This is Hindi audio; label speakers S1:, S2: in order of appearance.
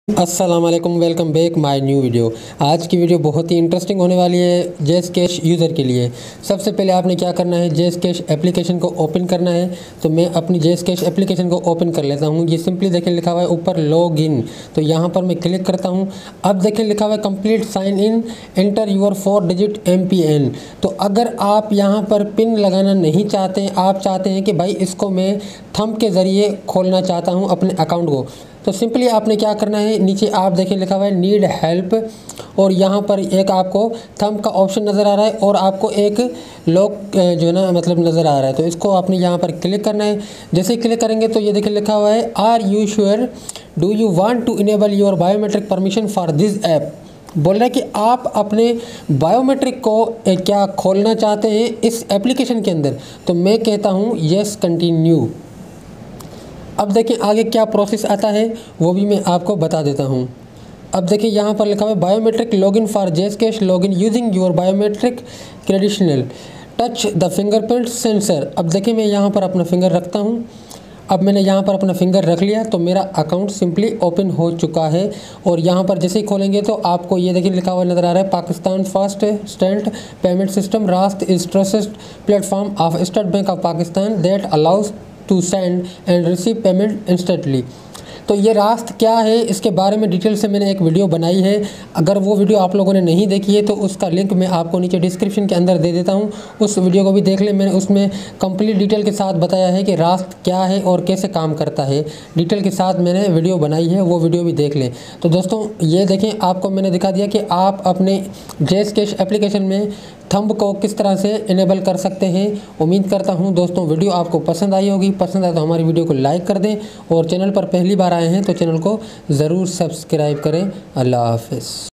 S1: अस्सलाम वालेकुम, welcome back my new video. आज की वीडियो बहुत ही इंटरेस्टिंग होने वाली है जेस कैश यूज़र के लिए। सबसे पहले आपने क्या करना है, जेस कैश एप्लीकेशन को ओपन करना है। तो मैं अपनी जेस कैश एप्लीकेशन को ओपन कर लेता हूँ। ये सिंपली देखिए लिखा हुआ है ऊपर लॉग इन, तो यहाँ पर मैं क्लिक करता हूँ। अब देखिए लिखा हुआ है complete sign in, enter your 4 digit MPN। तो अगर आप यहाँ पर पिन लगाना नहीं चाहते, आप चाहते हैं कि भाई इसको मैं थंब के ज़रिए खोलना चाहता हूँ अपने अकाउंट को, तो सिंपली आपने क्या करना है, नीचे आप देखिए लिखा हुआ है नीड हेल्प, और यहाँ पर एक आपको थंब का ऑप्शन नज़र आ रहा है और आपको एक लॉक जो है ना मतलब नज़र आ रहा है। तो इसको आपने यहाँ पर क्लिक करना है। जैसे ही क्लिक करेंगे तो ये देखिए लिखा हुआ है are you sure, do you want to enable your biometric permission for this app. बोल रहा है कि आप अपने बायोमेट्रिक को क्या खोलना चाहते हैं इस एप्लीकेशन के अंदर। तो मैं कहता हूँ येस कंटिन्यू। अब देखिए आगे क्या प्रोसेस आता है वो भी मैं आपको बता देता हूँ। अब देखिए यहाँ पर लिखा हुआ है biometric login for JazzCash login using your biometric credential, touch the fingerprint sensor. अब देखिए मैं यहाँ पर अपना फिंगर रखता हूँ। अब मैंने यहाँ पर अपना फिंगर रख लिया तो मेरा अकाउंट सिंपली ओपन हो चुका है। और यहाँ पर जैसे ही खोलेंगे तो आपको ये देखिए लिखा हुआ नज़र आ रहा है Pakistan fastest payment system Raast is trusted platform of State Bank of Pakistan that allows to send and receive payment instantly. तो ये रास्त क्या है, इसके बारे में डिटेल से मैंने एक वीडियो बनाई है। अगर वो वीडियो आप लोगों ने नहीं देखी है तो उसका लिंक मैं आपको नीचे डिस्क्रिप्शन के अंदर दे देता हूँ, उस वीडियो को भी देख लें। मैंने उसमें कंप्लीट डिटेल के साथ बताया है कि रास्त क्या है और कैसे काम करता है। डिटेल के साथ मैंने वीडियो बनाई है, वो वीडियो भी देख लें। तो दोस्तों ये देखें, आपको मैंने दिखा दिया कि आप अपने जेस कैश एप्लीकेशन में थंब को किस तरह से इनेबल कर सकते हैं। उम्मीद करता हूं दोस्तों वीडियो आपको पसंद आई होगी। पसंद आए तो हमारी वीडियो को लाइक कर दें और चैनल पर पहली बार आए हैं तो चैनल को ज़रूर सब्सक्राइब करें। अल्लाह हाफ़िज़।